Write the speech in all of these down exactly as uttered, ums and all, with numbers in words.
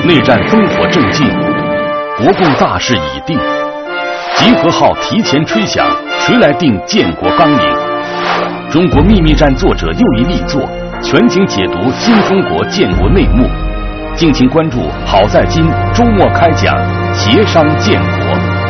内战烽火正劲，国共大势已定。集合号提前吹响，谁来定建国纲领？中国秘密战作者又一力作，全景解读新中国建国内幕。敬请关注好在今周末开讲，协商建国。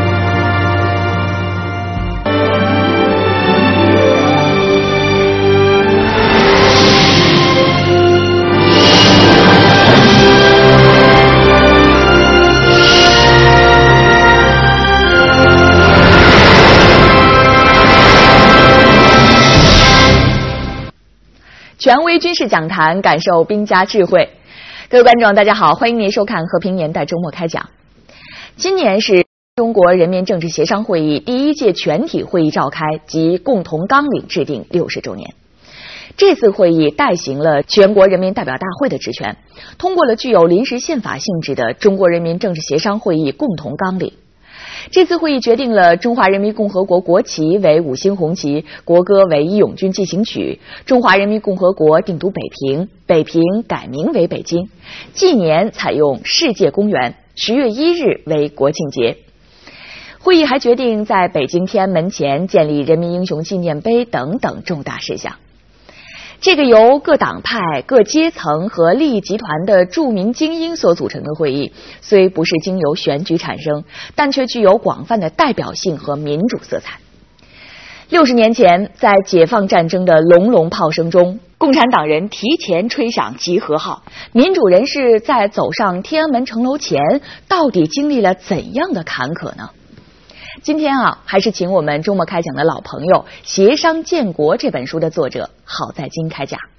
权威军事讲坛，感受兵家智慧。各位观众，大家好，欢迎您收看和平年代周末开讲。今年是中国人民政治协商会议第一届全体会议召开及共同纲领制定六十周年。这次会议代行了全国人民代表大会的职权，通过了具有临时宪法性质的中国人民政治协商会议共同纲领。这次会议决定了中华人民共和国国旗为五星红旗，国歌为义勇军进行曲，中华人民共和国定都北平，北平改名为北京，纪年采用世界公园，十月一日为国庆节。会议还决定在北京天安门前建立人民英雄纪念碑等等重大事项。这个由各党派、各阶层和利益集团的著名精英所组成的会议，虽不是经由选举产生，但却具有广泛的代表性和民主色彩。六十年前，在解放战争的隆隆炮声中，共产党人提前吹响集合号，民主人士在走上天安门城楼前，到底经历了怎样的坎坷呢？今天啊，还是请我们周末开讲的老朋友《协商建国》这本书的作者郝在金开讲。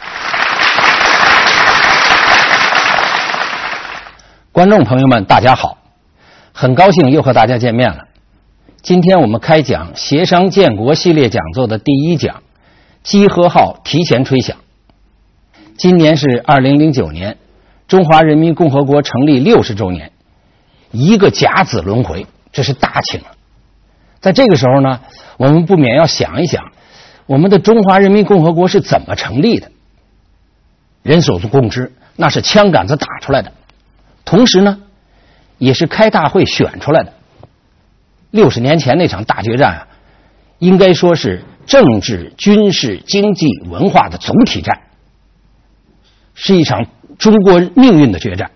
观众朋友们，大家好，很高兴又和大家见面了。今天我们开讲《协商建国》系列讲座的第一讲，集合号提前吹响。今年是二零零九年，中华人民共和国成立六十周年，一个甲子轮回。这是大庆了。在这个时候呢，我们不免要想一想，我们的中华人民共和国是怎么成立的？人所共知，那是枪杆子打出来的，同时呢，也是开大会选出来的。六十年前那场大决战啊，应该说是政治、军事、经济、文化的总体战，是一场中国命运的决战。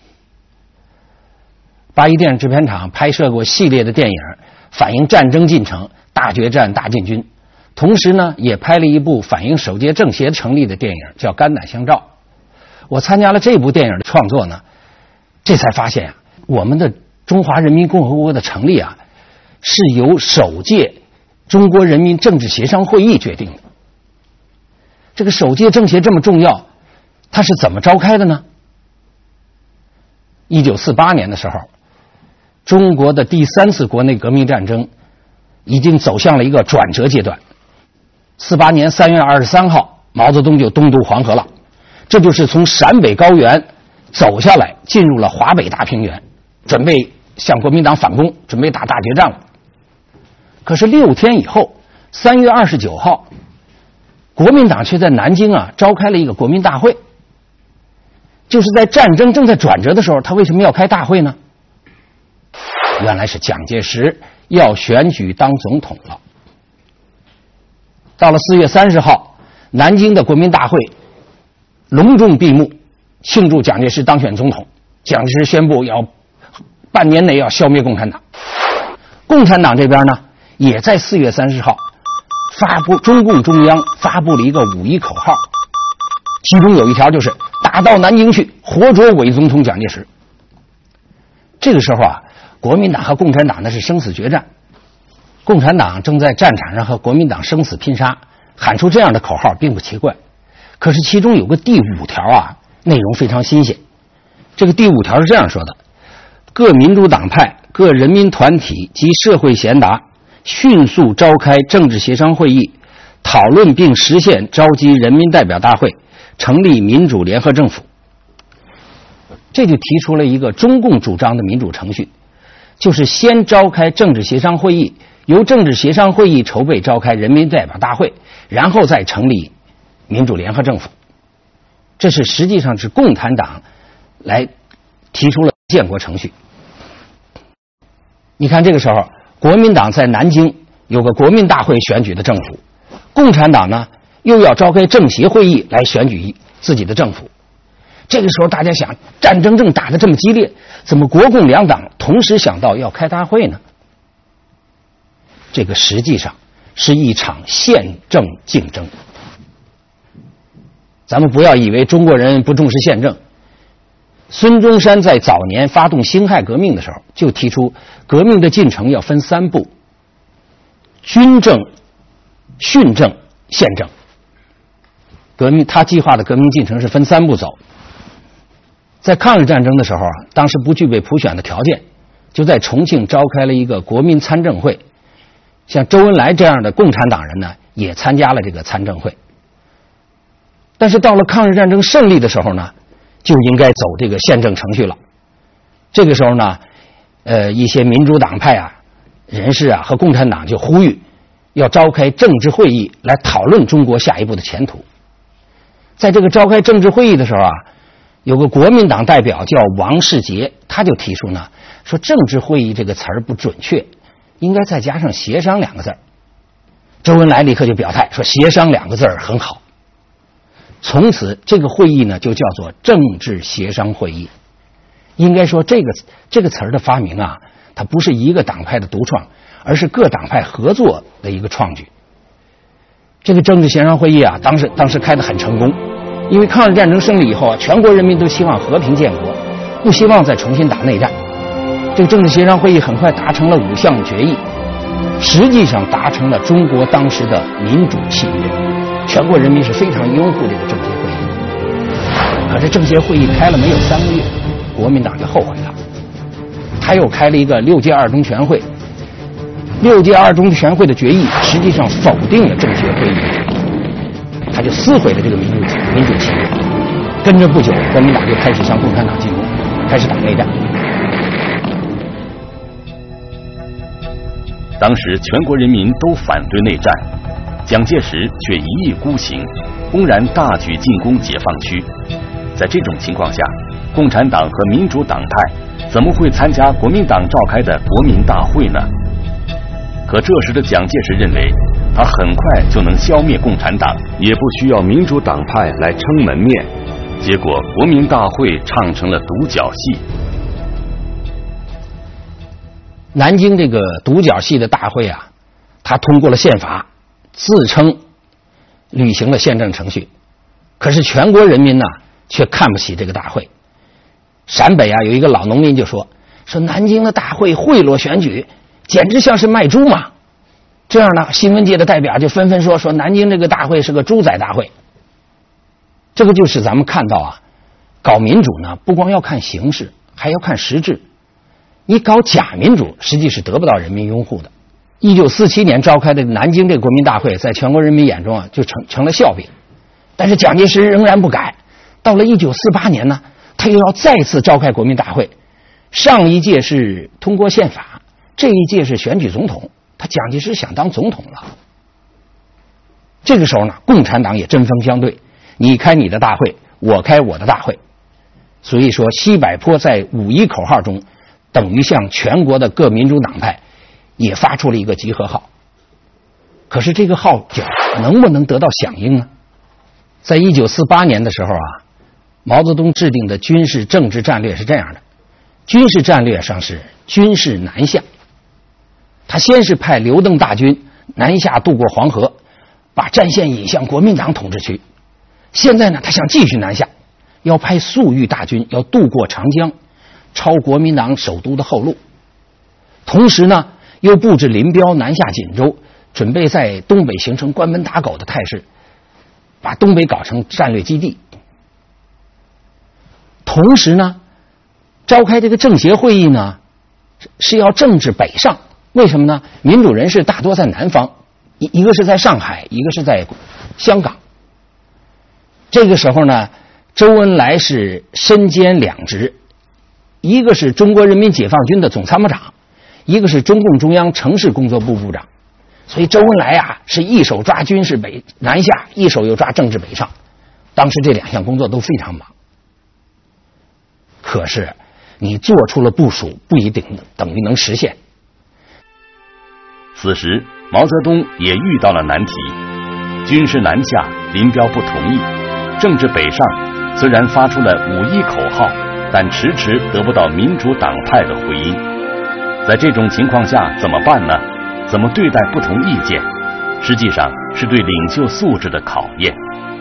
八一电影制片厂拍摄过系列的电影，反映战争进程、大决战、大进军，同时呢，也拍了一部反映首届政协成立的电影，叫《肝胆相照》。我参加了这部电影的创作呢，这才发现啊，我们的中华人民共和国的成立啊，是由首届中国人民政治协商会议决定的。这个首届政协这么重要，它是怎么召开的呢？一九四八年的时候，中国的第三次国内革命战争已经走向了一个转折阶段。四八年三月二十三号，毛泽东就东渡黄河了，这就是从陕北高原走下来，进入了华北大平原，准备向国民党反攻，准备打大决战了。可是六天以后，三月二十九号，国民党却在南京啊召开了一个国民大会。就是在战争正在转折的时候，他为什么要开大会呢？原来是蒋介石要选举当总统了。到了四月三十号，南京的国民大会隆重闭幕，庆祝蒋介石当选总统。蒋介石宣布要半年内要消灭共产党。共产党这边呢，也在四月三十号发布，中共中央发布了一个五一口号，其中有一条就是打到南京去，活捉伪总统蒋介石。这个时候啊，国民党和共产党那是生死决战，共产党正在战场上和国民党生死拼杀，喊出这样的口号并不奇怪。可是其中有个第五条啊，内容非常新鲜。这个第五条是这样说的：各民主党派、各人民团体及社会贤达迅速召开政治协商会议，讨论并实现召集人民代表大会，成立民主联合政府。这就提出了一个中共主张的民主程序，就是先召开政治协商会议，由政治协商会议筹备召开人民代表大会，然后再成立民主联合政府。这是实际上是共产党来提出了建国程序。你看这个时候，国民党在南京有个国民大会选举的政府，共产党呢又要召开政协会议来选举自己的政府。这个时候大家想，战争正打得这么激烈，怎么国共两党同时想到要开大会呢？这个实际上是一场宪政竞争。咱们不要以为中国人不重视宪政。孙中山在早年发动辛亥革命的时候，就提出革命的进程要分三步：军政、训政、宪政。革命他计划的革命进程是分三步走。在抗日战争的时候啊，当时不具备普选的条件，就在重庆召开了一个国民参政会。像周恩来这样的共产党人呢，也参加了这个参政会。但是到了抗日战争胜利的时候呢，就应该走这个宪政程序了。这个时候呢，呃，一些民主党派啊人士啊和共产党就呼吁要召开政治会议来讨论中国下一步的前途。在这个召开政治会议的时候啊，有个国民党代表叫王世杰，他就提出呢，说政治会议这个词儿不准确，应该再加上协商两个字儿。周恩来立刻就表态说，协商两个字儿很好。从此这个会议呢就叫做政治协商会议。应该说这个这个词儿的发明啊，它不是一个党派的独创，而是各党派合作的一个创举。这个政治协商会议啊，当时当时开得很成功，因为抗日战争胜利以后啊，全国人民都希望和平建国，不希望再重新打内战。这个政治协商会议很快达成了五项决议，实际上达成了中国当时的民主契约，全国人民是非常拥护这个政协会议。可是政协会议开了没有三个月，国民党就后悔了，他又开了一个六届二中全会。六届二中全会的决议实际上否定了政协会议的决议，他就撕毁了这个民主民主契约。跟着不久，国民党就开始向共产党进攻，开始打内战。 当时全国人民都反对内战，蒋介石却一意孤行，公然大举进攻解放区。在这种情况下，共产党和民主党派怎么会参加国民党召开的国民大会呢？可这时的蒋介石认为，他很快就能消灭共产党，也不需要民主党派来撑门面。结果国民大会唱成了独角戏。 南京这个独角戏的大会啊，他通过了宪法，自称履行了宪政程序。可是全国人民呢，却看不起这个大会。陕北啊，有一个老农民就说：“说南京的大会贿赂选举，简直像是卖猪嘛。”这样呢，新闻界的代表就纷纷说：“说南京这个大会是个猪仔大会。”这个就是咱们看到啊，搞民主呢，不光要看形式，还要看实质。你搞假民主，实际是得不到人民拥护的。一九四七年召开的南京这个国民大会，在全国人民眼中啊，就成成了笑柄。但是蒋介石仍然不改。到了一九四八年呢，他又要再次召开国民大会。上一届是通过宪法，这一届是选举总统。他蒋介石想当总统了。这个时候呢，共产党也针锋相对，你开你的大会，我开我的大会。所以说，西柏坡在五一口号中，等于向全国的各民主党派也发出了一个集合号。可是这个号角能不能得到响应呢？在一九四八年的时候啊，毛泽东制定的军事政治战略是这样的：军事战略上是军事南下，他先是派刘邓大军南下渡过黄河，把战线引向国民党统治区。现在呢，他想继续南下，要派粟裕大军要渡过长江，抄国民党首都的后路。同时呢，又布置林彪南下锦州，准备在东北形成关门打狗的态势，把东北搞成战略基地。同时呢，召开这个政协会议呢，是要政治北上。为什么呢？民主人士大多在南方，一一个是在上海，一个是在香港。这个时候呢，周恩来是身兼两职，一个是中国人民解放军的总参谋长，一个是中共中央城市工作部部长。所以周恩来啊，是一手抓军事北南下，一手又抓政治北上。当时这两项工作都非常忙。可是你做出了部署，不一定等于能实现。 此时，毛泽东也遇到了难题，军事南下，林彪不同意；政治北上，虽然发出了五一口号，但迟迟得不到民主党派的回音。在这种情况下怎么办呢？怎么对待不同意见？实际上是对领袖素质的考验。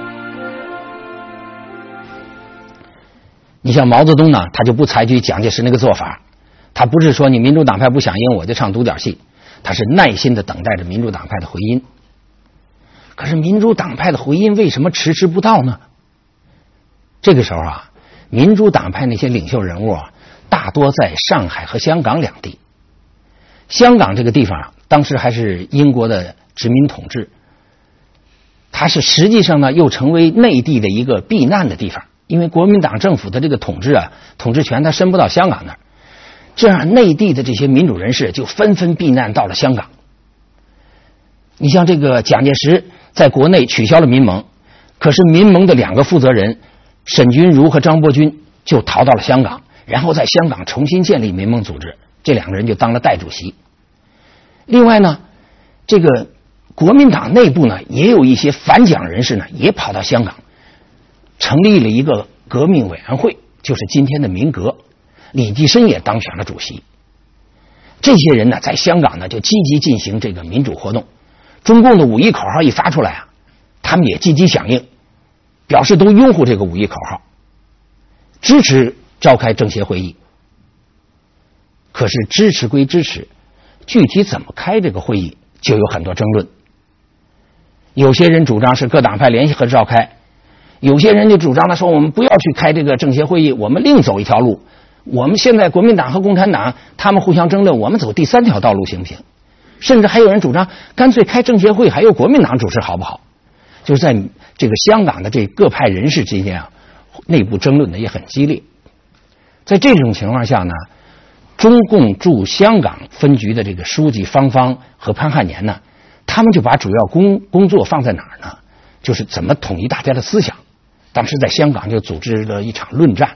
你像毛泽东呢，他就不采取蒋介石那个做法，他不是说你民主党派不响应我就唱独角戏，他是耐心的等待着民主党派的回音。可是民主党派的回音为什么迟迟不到呢？这个时候啊，民主党派那些领袖人物啊，大多在上海和香港两地。香港这个地方啊，当时还是英国的殖民统治，它是实际上呢又成为内地的一个避难的地方，因为国民党政府的这个统治啊，统治权它伸不到香港那儿，这样内地的这些民主人士就纷纷避难到了香港。你像这个蒋介石在国内取消了民盟，可是民盟的两个负责人沈钧儒和张伯钧就逃到了香港，然后在香港重新建立民盟组织，这两个人就当了代主席。另外呢，这个国民党内部呢也有一些反蒋人士呢也跑到香港，成立了一个革命委员会，就是今天的民革，李济深也当选了主席。这些人呢在香港呢就积极进行这个民主活动，中共的五一口号一发出来啊，他们也积极响应，表示都拥护这个五一口号，支持召开政协会议。可是支持归支持，具体怎么开这个会议就有很多争论。有些人主张是各党派联系和召开，有些人就主张的说我们不要去开这个政协会议，我们另走一条路，我们现在国民党和共产党他们互相争论，我们走第三条道路行不行？甚至还有人主张干脆开政协会还由国民党主持好不好？就是在这个香港的这各派人士之间啊，内部争论的也很激烈。在这种情况下呢，中共驻香港分局的这个书记方方和潘汉年呢，他们就把主要工工作放在哪儿呢？就是怎么统一大家的思想。当时在香港就组织了一场论战。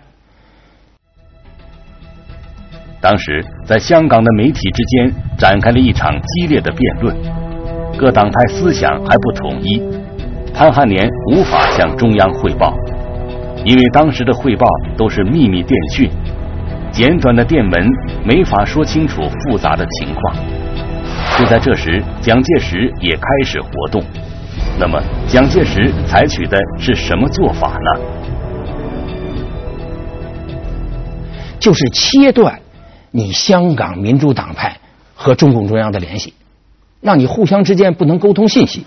当时在香港的媒体之间展开了一场激烈的辩论，各党派思想还不统一，潘汉年无法向中央汇报，因为当时的汇报都是秘密电讯，简短的电文没法说清楚复杂的情况。就在这时，蒋介石也开始活动。那么蒋介石采取的是什么做法呢？ 就是切断你香港民主党派和中共中央的联系，让你互相之间不能沟通信息。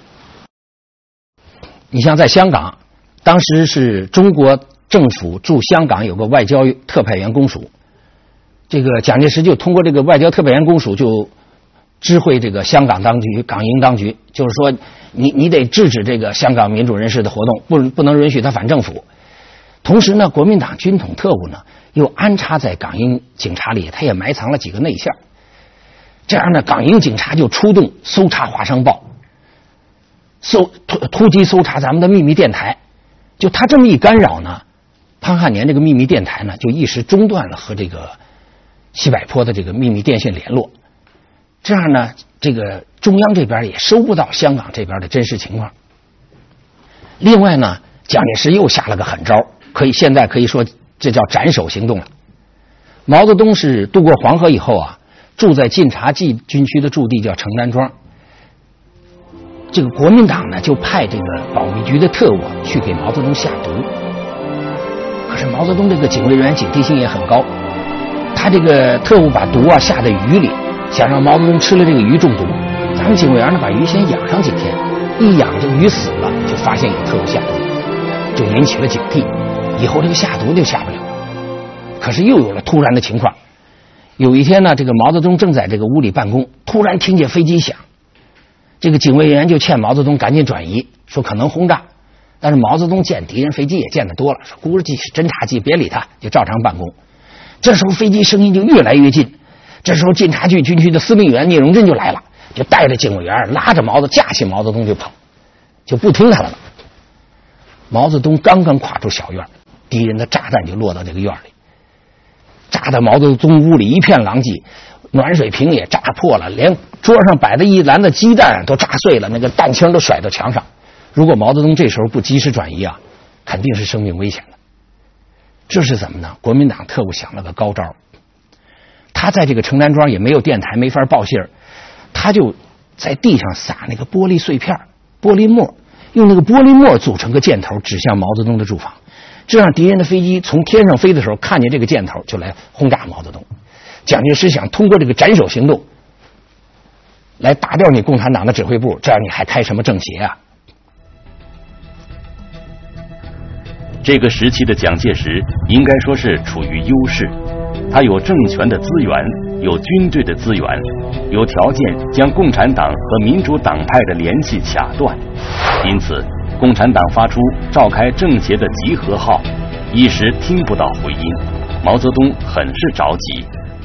你像在香港，当时是中国政府驻香港有个外交特派员公署，这个蒋介石就通过这个外交特派员公署就知会这个香港当局、港英当局，就是说你你得制止这个香港民主人士的活动，不不能允许他反政府。同时呢，国民党军统特务呢又安插在港英警察里，他也埋藏了几个内线。这样呢，港英警察就出动搜查华商报，搜突突击搜查咱们的秘密电台。就他这么一干扰呢，潘汉年这个秘密电台呢就一时中断了和这个西柏坡的这个秘密电信联络。这样呢，这个中央这边也收不到香港这边的真实情况。另外呢，蒋介石又下了个狠招，可以现在可以说这叫斩首行动了。毛泽东是渡过黄河以后啊，住在晋察冀军区的驻地叫城南庄。这个国民党呢就派这个保密局的特务去给毛泽东下毒。可是毛泽东这个警卫人员警惕性也很高，他这个特务把毒啊下在鱼里，想让毛泽东吃了这个鱼中毒。咱们警卫员呢把鱼先养上几天，一养这鱼死了，就发现有特务下毒，就引起了警惕，以后这个下毒就下不了。可是又有了突然的情况，有一天呢，这个毛泽东正在这个屋里办公，突然听见飞机响，这个警卫员就劝毛泽东赶紧转移，说可能轰炸。但是毛泽东见敌人飞机也见得多了，说估计是侦察机，别理他，就照常办公。这时候飞机声音就越来越近，这时候晋察冀军区的司令员聂荣臻就来了，就带着警卫员拉着毛泽架起毛泽东就跑，就不听他的了。毛泽东刚刚跨出小院，敌人的炸弹就落到这个院里，炸炸的毛泽东屋里一片狼藉，暖水瓶也炸破了，连桌上摆的一篮子鸡蛋都炸碎了，那个蛋清都甩到墙上。如果毛泽东这时候不及时转移啊，肯定是生命危险的。这是怎么呢？国民党特务想了个高招，他在这个城南庄也没有电台，没法报信儿，他就在地上撒那个玻璃碎片、玻璃沫，用那个玻璃沫组成个箭头指向毛泽东的住房，这样敌人的飞机从天上飞的时候看见这个箭头就来轰炸毛泽东。蒋介石想通过这个斩首行动来打掉你共产党的指挥部，这样你还开什么政协啊？ 这个时期的蒋介石应该说是处于优势，他有政权的资源，有军队的资源，有条件将共产党和民主党派的联系卡断。因此共产党发出召开政协的集合号，一时听不到回音，毛泽东很是着急。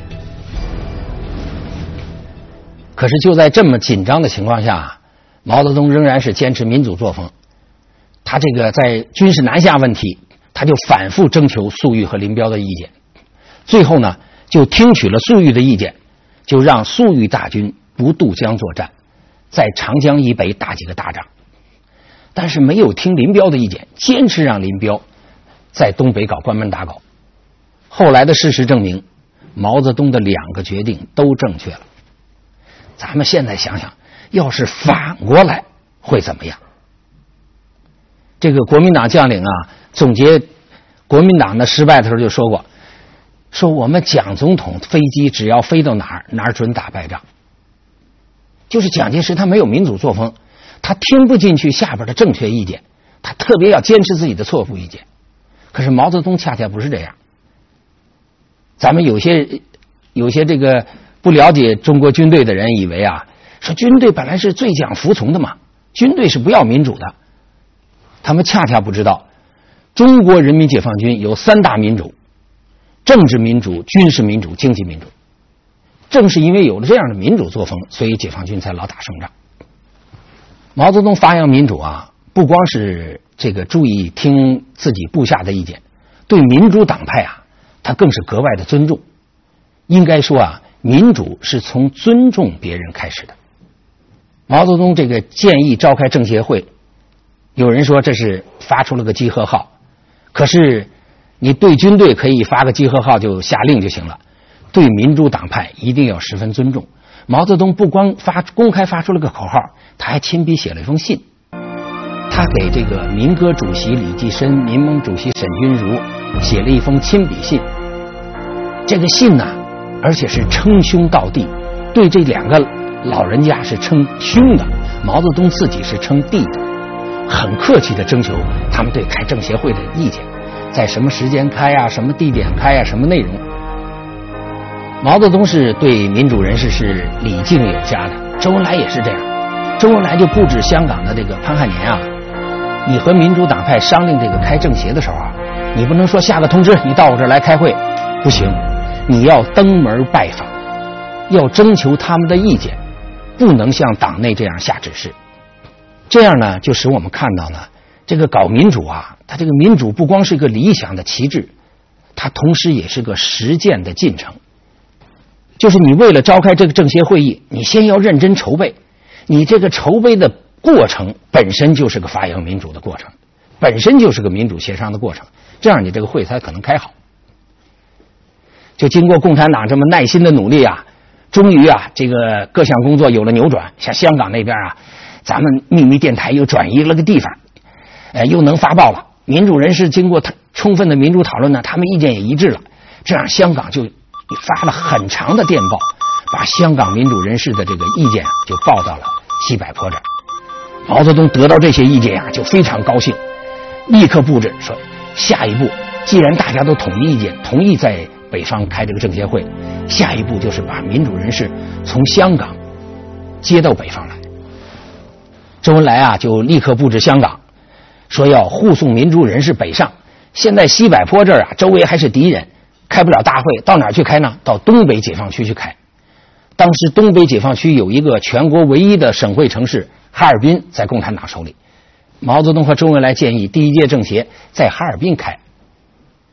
可是就在这么紧张的情况下，毛泽东仍然是坚持民主作风。他这个在军事南下问题，他就反复征求粟裕和林彪的意见，最后呢就听取了粟裕的意见，就让粟裕大军不渡江作战，在长江以北打几个大仗。但是没有听林彪的意见，坚持让林彪在东北搞关门打狗。后来的事实证明，毛泽东的两个决定都正确了。咱们现在想想，要是反过来会怎么样？这个国民党将领啊，总结国民党的失败的时候就说过，说我们蒋总统飞机只要飞到哪儿，哪儿准打败仗。就是蒋介石他没有民主作风，他听不进去下边的正确意见，他特别要坚持自己的错误意见。可是毛泽东恰恰不是这样。咱们有些有些这个不了解中国军队的人以为啊，说军队本来是最讲服从的嘛，军队是不要民主的。他们恰恰不知道，中国人民解放军有三大民主：政治民主、军事民主、经济民主。正是因为有了这样的民主作风，所以解放军才老打胜仗。毛泽东发扬民主啊，不光是这个注意听自己部下的意见，对民主党派啊，他更是格外的尊重。应该说啊，民主是从尊重别人开始的。毛泽东这个建议召开政协会，有人说这是发出了个集合号，可是你对军队可以发个集合号就下令就行了，对民主党派一定要十分尊重。毛泽东不光发公开发出了个口号，他还亲笔写了一封信，他给这个民歌主席李济深、民盟主席沈钧儒写了一封亲笔信。这个信呢，而且是称兄道弟，对这两个老人家是称兄的，毛泽东自己是称弟的，很客气地征求他们对开政协会的意见，在什么时间开啊，什么地点开啊，什么内容。毛泽东是对民主人士是礼敬有加的，周恩来也是这样。周恩来就布置香港的这个潘汉年啊，你和民主党派商量这个开政协的时候啊，你不能说下个通知你到我这儿来开会，不行，你要登门拜访，要征求他们的意见，不能像党内这样下指示。这样呢，就使我们看到呢，这个搞民主啊，它这个民主不光是一个理想的旗帜，它同时也是个实践的进程。就是你为了召开这个政协会议，你先要认真筹备，你这个筹备的过程本身就是个发扬民主的过程，本身就是个民主协商的过程，这样你这个会才可能开好。就经过共产党这么耐心的努力啊，终于啊，这个各项工作有了扭转。像香港那边啊，咱们秘密电台又转移了个地方，呃，又能发报了。民主人士经过充分的民主讨论呢，他们意见也一致了，这样香港就发了很长的电报，把香港民主人士的这个意见就报到了西柏坡这儿。毛泽东得到这些意见啊，就非常高兴，立刻布置说，下一步既然大家都统一意见，同意在北方开这个政协会，下一步就是把民主人士从香港接到北方来。周恩来啊，就立刻布置香港，说要护送民主人士北上。现在西柏坡这儿啊，周围还是敌人，开不了大会，到哪儿去开呢？到东北解放区去开。当时东北解放区有一个全国唯一的省会城市哈尔滨在共产党手里，毛泽东和周恩来建议第一届政协在哈尔滨开。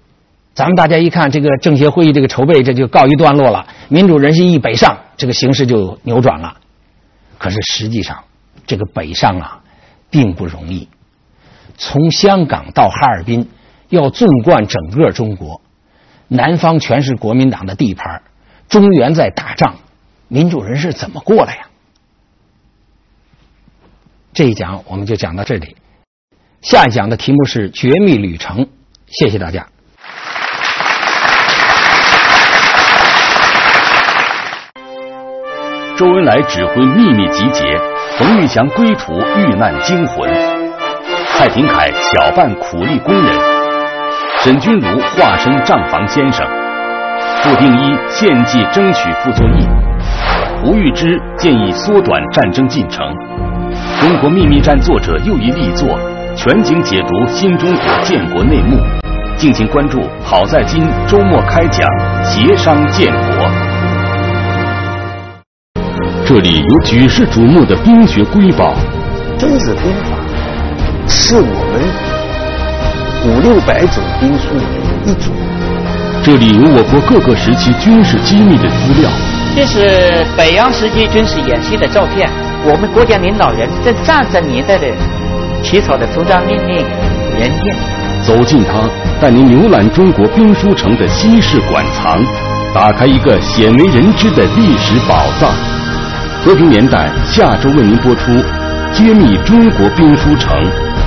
咱们大家一看，这个政协会议这个筹备这就告一段落了，民主人心一北上，这个形势就扭转了。可是实际上，这个北上啊，并不容易。从香港到哈尔滨，要纵贯整个中国，南方全是国民党的地盘，中原在打仗，民主人士怎么过来呀？这一讲我们就讲到这里，下一讲的题目是绝密旅程。谢谢大家。 周恩来指挥秘密集结，冯玉祥归途遇难惊魂，蔡廷锴巧办苦力工人，沈钧儒化身账房先生，傅定一献计争取傅作义，吴玉芝建议缩短战争进程。中国秘密战作者又一力作，全景解读新中国建国内幕。敬请关注好在今周末开讲协商建国。这里有举世瞩目的兵学瑰宝， 孙子兵法是我们五六百种兵书里的一种。 这里有我国各个时期军事机密的资料。 这是北洋时期军事演习的照片，我们国家领导人在战争年代的起草的作战命令原件。 走进它，带您浏览中国兵书城的稀世馆藏，打开一个鲜为人知的历史宝藏。和平年代下周为您播出揭秘中国兵书城。